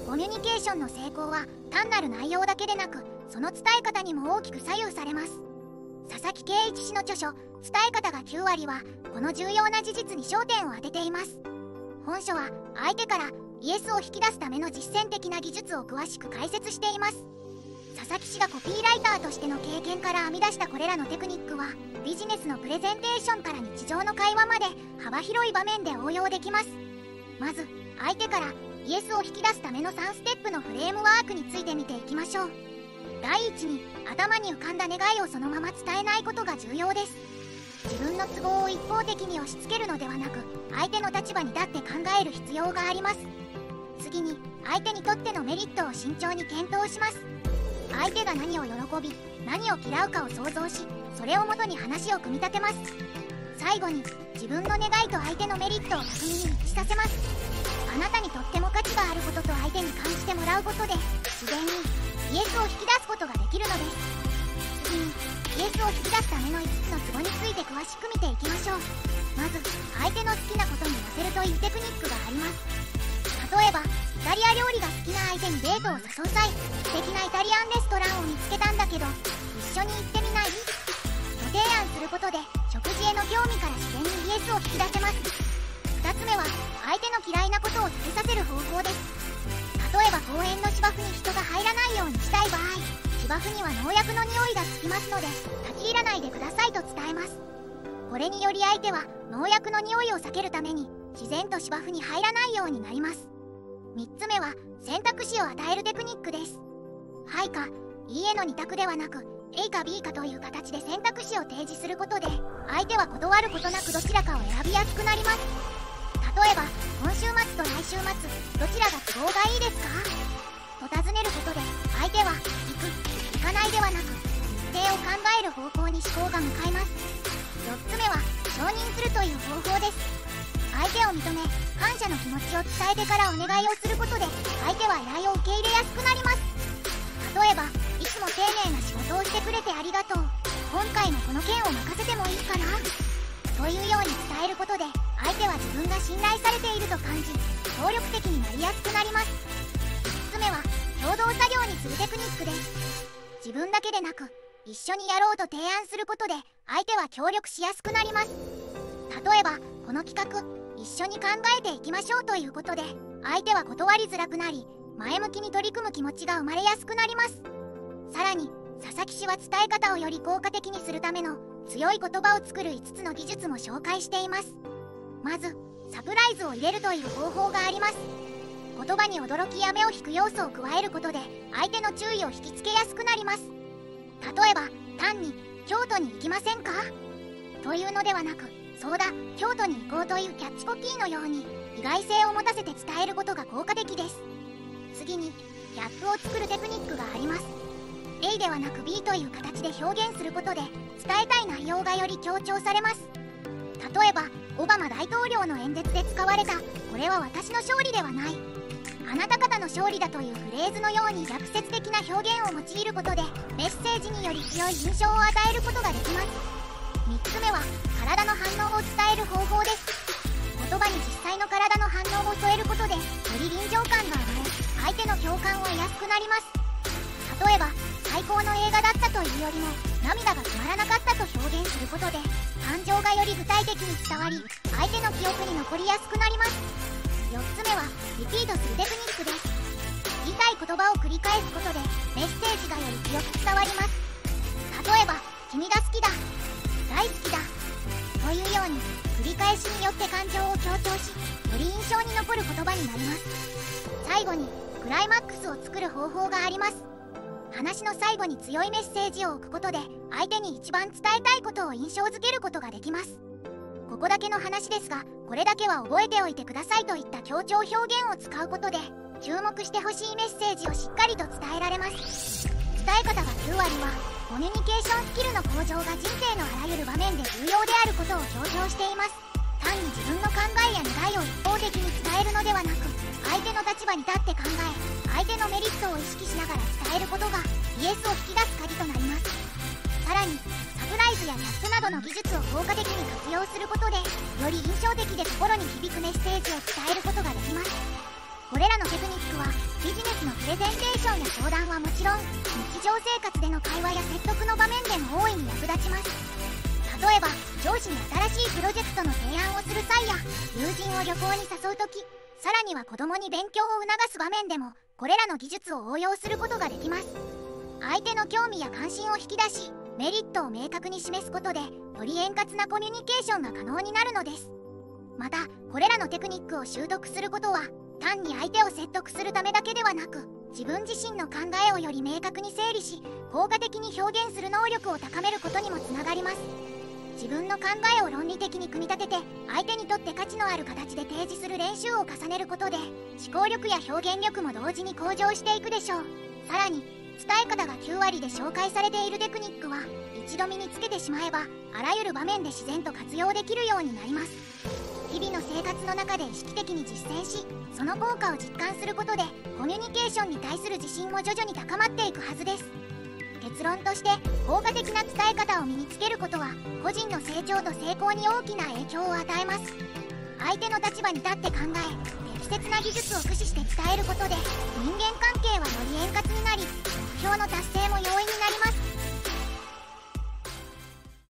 コミュニケーションの成功は単なる内容だけでなく、その伝え方にも大きく左右されます。佐々木圭一氏の著書「伝え方が9割」はこの重要な事実に焦点を当てています。本書は相手からイエスを引き出すための実践的な技術を詳しく解説しています。佐々木氏がコピーライターとしての経験から編み出したこれらのテクニックは、ビジネスのプレゼンテーションから日常の会話まで幅広い場面で応用できます。まず相手からイエスを引き出すための3ステップのフレームワークについて見ていきましょう。第一に、頭に浮かんだ願いをそのまま伝えないことが重要です。自分の都合を一方的に押し付けるのではなく、相手の立場に立って考える必要があります。次に、相手にとってのメリットを慎重に検討します。相手が何を喜び、何を嫌うかを想像し、それをもとに話を組み立てます。最後に、自分の願いと相手のメリットを巧みに一致させます。あなたにとっても価値があることと相手に感じてもらうことで、自然にイエスを引き出すことができるのです。次に、イエスを引き出すための5つのツボについて詳しく見ていきましょう。まず、相手の好きなことに寄せるというテクニックがあります。例えば、イタリア料理が好きな相手にデートを誘う際、素敵なイタリアンレストランを見つけたんだけど、一緒に行ってみない？ご提案することで、食事への興味から自然にイエスを引き出せます。2つ目は、相手の嫌いなことを食べさせる方法です。例えば公園の芝生に人が入らないようにしたい場合、芝生には農薬の匂いがつきますので、立ち入らないでくださいと伝えます。これにより相手は農薬の匂いを避けるために、自然と芝生に入らないようになります。3つ目は、選択肢を与えるテクニックです。はいかいいえの2択ではなく、A か B かという形で選択肢を提示することで、相手は断ることなくどちらかを選びやすくなります。例えば、今週末と来週末、どちらが都合がいいですか？と尋ねることで、相手は行く、行かないではなく、日程を考える方向に思考が向かいます。4つ目は、承認するという方法です。相手を認め、感謝の気持ちを伝えてからお願いをすることで、相手は依頼を受け入れやすくなります。例えば、いつも丁寧な仕事をしてくれてありがとう。今回もこの件を任せてもいいかな？というように伝えることで、相手は自分が信頼されていると感じ、協力的になりやすくなります。5つ目は、共同作業にするテクニックです。自分だけでなく、一緒にやろうと提案することで、相手は協力しやすくなります。例えば、この企画、一緒に考えていきましょうということで、相手は断りづらくなり、前向きに取り組む気持ちが生まれやすくなります。さらに、佐々木氏は伝え方をより効果的にするための強い言葉を作る5つの技術も紹介しています。まず、サプライズを入れるという方法があります。言葉に驚きや目を引く要素を加えることで、相手の注意を引きつけやすくなります。例えば、単に、京都に行きませんか？というのではなく、そうだ、京都に行こうというキャッチコピーのように、意外性を持たせて伝えることが効果的です。次に、ギャップを作るテクニックがあります。A ではなく B という形で表現することで、伝えたい内容がより強調されます。例えば、オバマ大統領の演説で使われた、これは私の勝利ではない、あなた方の勝利だというフレーズのように逆説的な表現を用いることで、メッセージにより強い印象を与えることができます。3つ目は、体の反応を伝える方法です。言葉に実際の体の反応を添えることで、より臨場感が生まれ、相手の共感を得やすくなります。例えば、最高の映画だったというよりも、涙が止まらなかったと表現することで、感情がより具体的に伝わり、相手の記憶に残りやすくなります。4つ目は、リピートするテクニックです。言いたい言葉を繰り返すことで、メッセージがより強く伝わります。例えば、君が好きだ、大好きだ、というように、繰り返しによって感情を強調し、より印象に残る言葉になります。最後に、クライマックスを作る方法があります。話の最後に強いメッセージを置くことで、相手に一番伝えたいことを印象づけることができます。ここだけの話ですが、これだけは覚えておいてくださいといった強調表現を使うことで、注目してほしいメッセージをしっかりと伝えられます。伝え方が9割は、コミュニケーションスキルの向上が人生のあらゆる場面で重要であることを強調しています。単に自分の考えや願いを一方的に伝えるのではなく、相手の立場に立って考え、相手のメリットを意識しながら伝えることがイエスを引き出す鍵となります。さらに、サプライズやギャップなどの技術を効果的に活用することで、より印象的で心に響くメッセージを伝えることができます。これらのテクニックはビジネスのプレゼンテーションや相談はもちろん、日常生活での会話や説得の場面でも大いに役立ちます。例えば上司に新しいプロジェクトの提案をする際や、友人を旅行に誘うとき、さらには子供に勉強を促す場面でもこれらの技術を応用することができます。相手の興味や関心を引き出し、メリットを明確に示すことで、より円滑なコミュニケーションが可能になるのです。またこれらのテクニックを習得することは、単に相手を説得するためだけではなく、自分自身の考えをより明確に整理し、効果的に表現する能力を高めることにもつながります。自分の考えを論理的に組み立てて、相手にとって価値のある形で提示する練習を重ねることで、思考力や表現力も同時に向上していくでしょう。さらに伝え方が9割で紹介されているテクニックは、一度身につけてしまえばあらゆる場面で自然と活用できるようになります。日々の生活の中で意識的に実践し、その効果を実感することで、コミュニケーションに対する自信も徐々に高まっていくはずです。結論として、効果的な伝え方を身につけることは、個人の成長と成功に大きな影響を与えます。相手の立場に立って考え、適切な技術を駆使して伝えることで、人間関